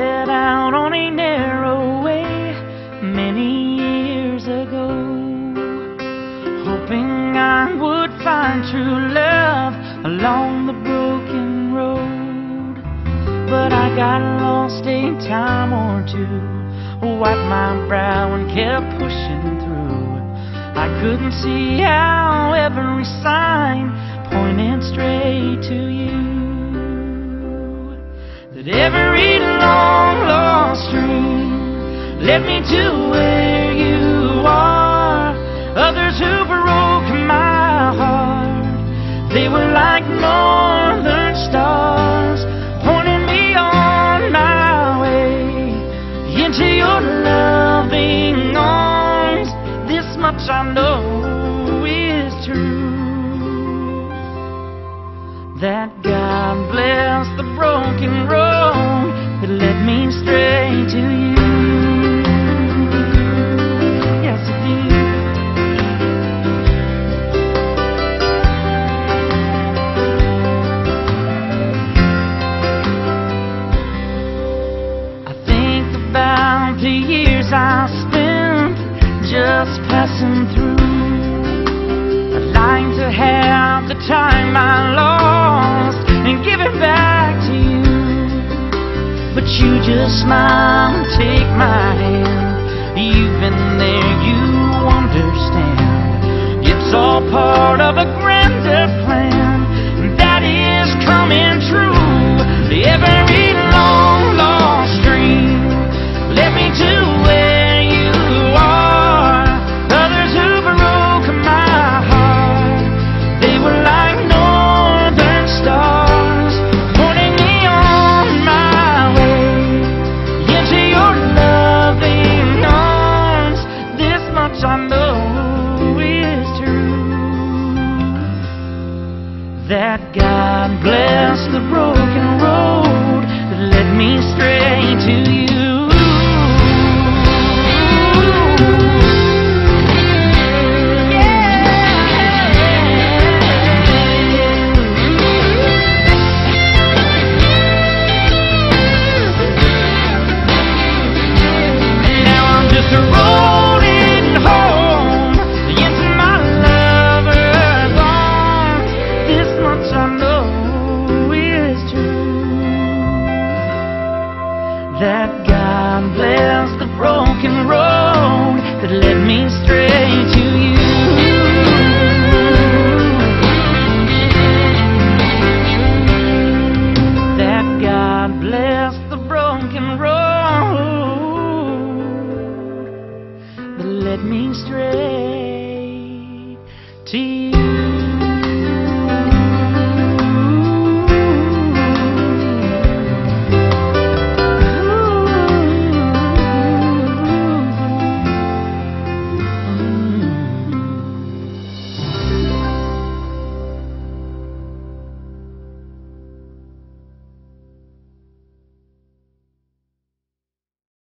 set out on a narrow way many years ago, hoping I would find true love along the broken road. But I got lost a time or two, wiped my brow and kept pushing through. I couldn't see how every sign pointed straight to you, that every long lost stream led me to where you are. Others who broke my heart, they were like northern stars, pointing me on my way into your loving arms. This much I know is true, that God bless the broken road that led me straight to you. Yes, it did. I think about the years I spent just passing through. I'd like to have the time I lost and give it back to you, but you just smile and take my hand. You've been there, you understand. It's all part of a grander plan that is coming true. Every long lost dream led me to where you are. Others who broke my heart, they were like northern stars, pointing me on my way into your loving arms. This much I know is true, that God bless the broken road that led me straight to you. Rolling home into my lover's arms. This much I know is true, that God bless the broken road that led me straight to you.